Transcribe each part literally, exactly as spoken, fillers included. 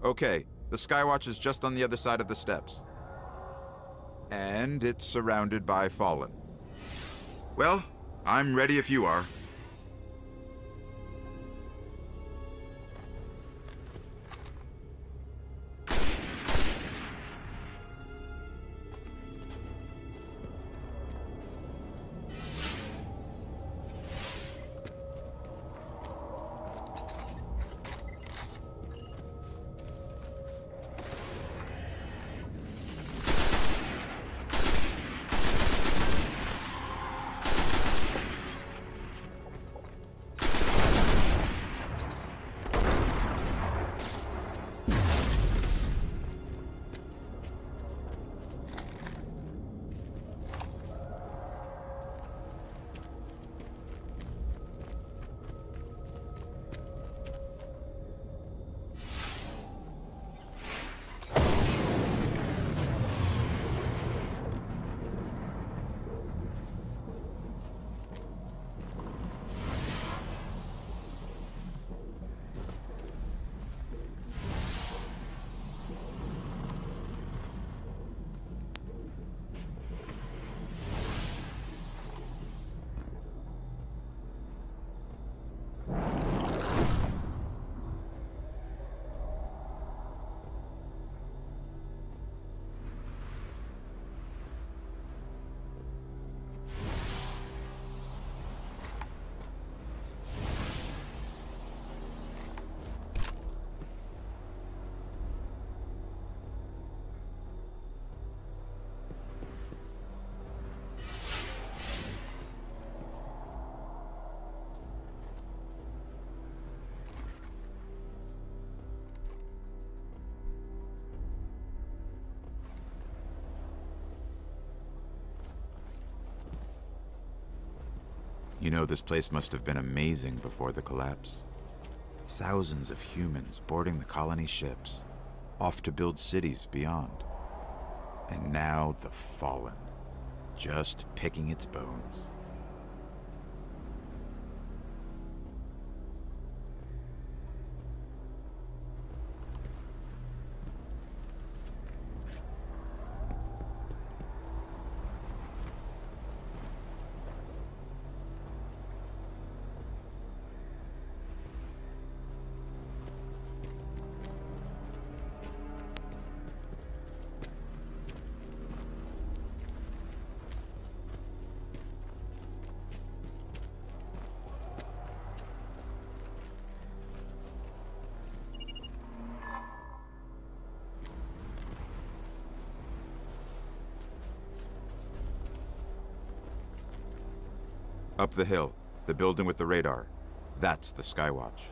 Okay, the Skywatch is just on the other side of the steps. And it's surrounded by Fallen. Well, I'm ready if you are. You know, this place must have been amazing before the collapse. Thousands of humans boarding the colony ships, off to build cities beyond. And now the Fallen, just picking its bones. Up the hill, the building with the radar. That's the Skywatch.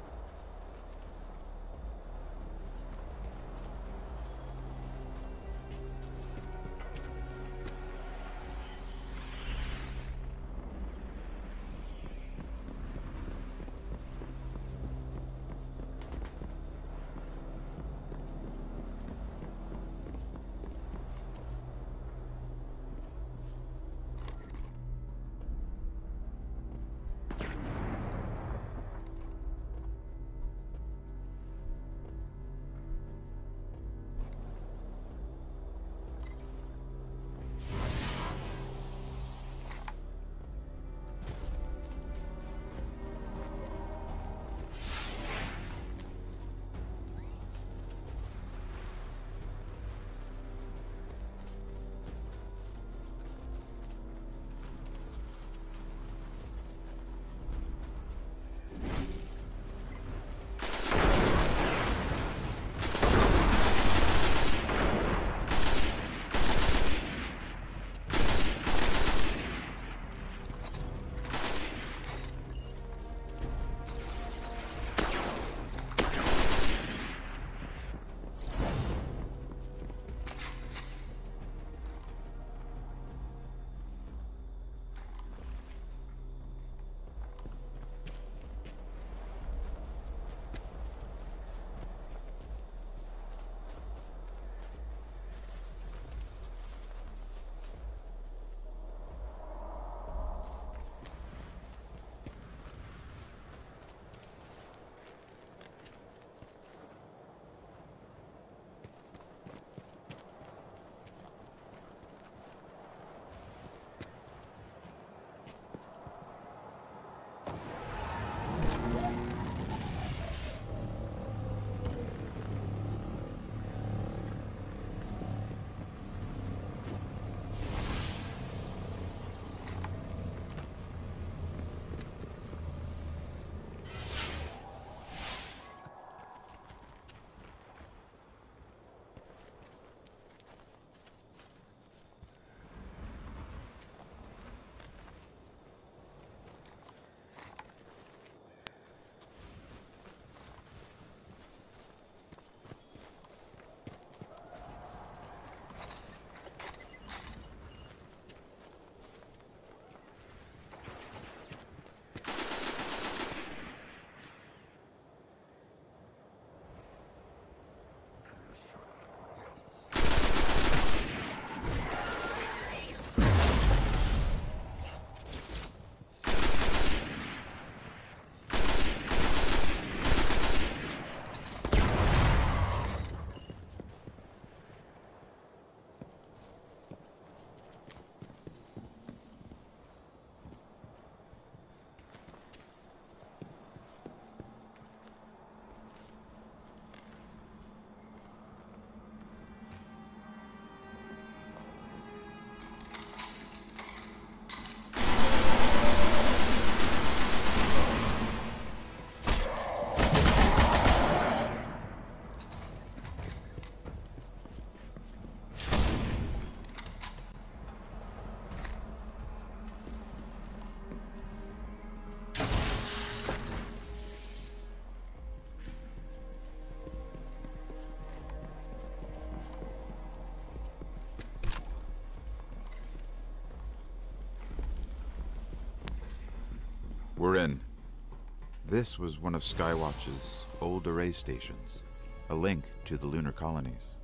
we're in. This was one of Skywatch's old array stations, a link to the lunar colonies.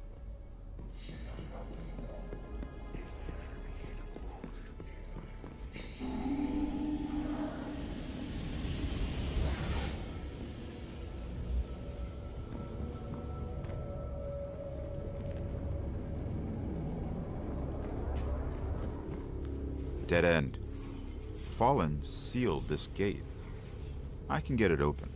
Dead end. Fallen sealed this gate. I can get it open.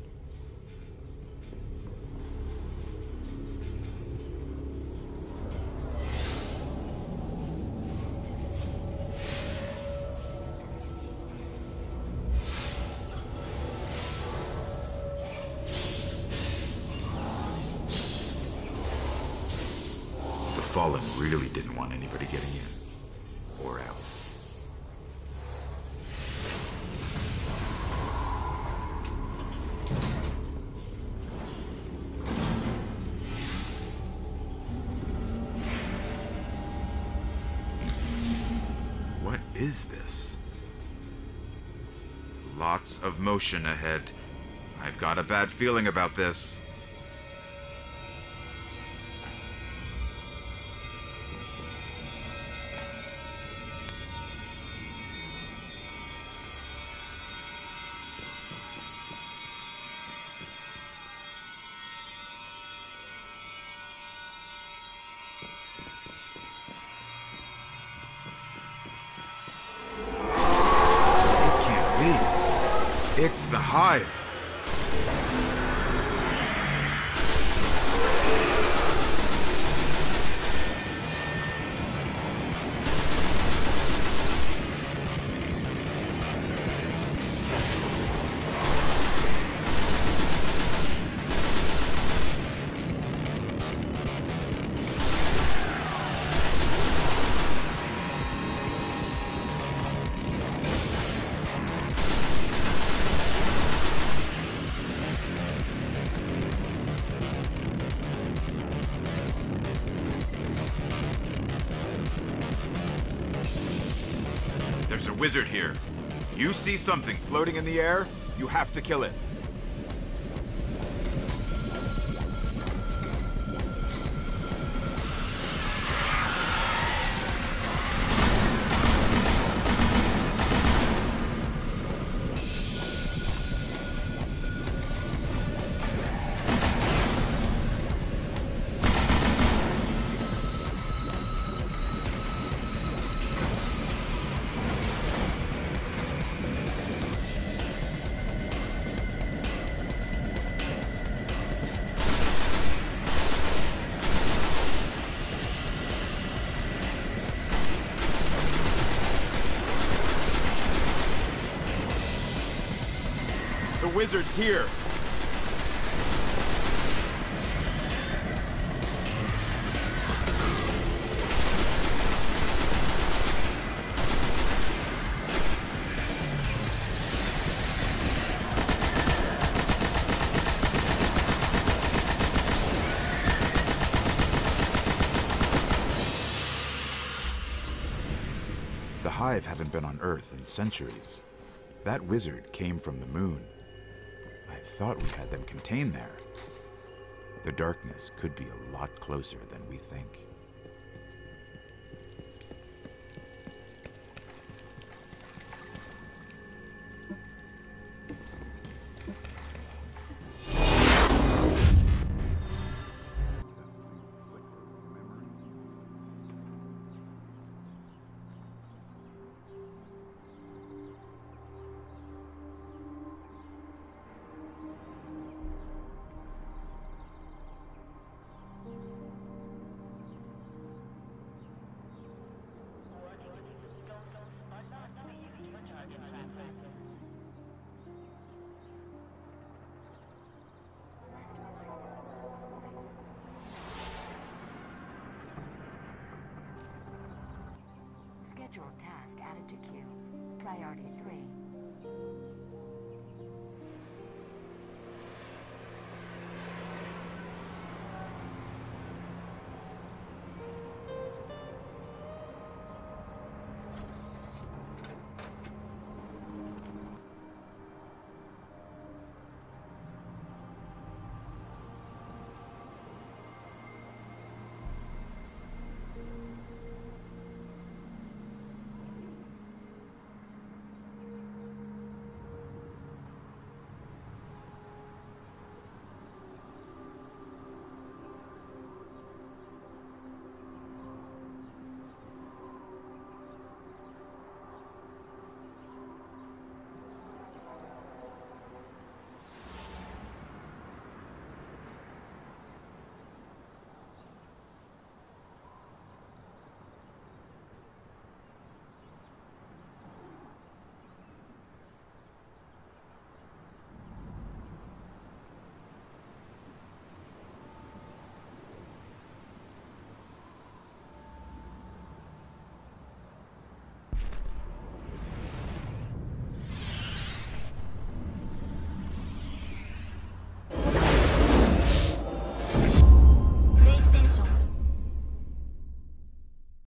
The Fallen really didn't want anybody getting in or out. What is this? Lots of motion ahead. I've got a bad feeling about this. It's the Hive. There's a wizard here. You see something floating in the air, you have to kill it. The wizard's here. The Hive haven't been on Earth in centuries. That wizard came from the moon. I thought we had them contained there. The darkness could be a lot closer than we think. Scheduled task added to queue. Priority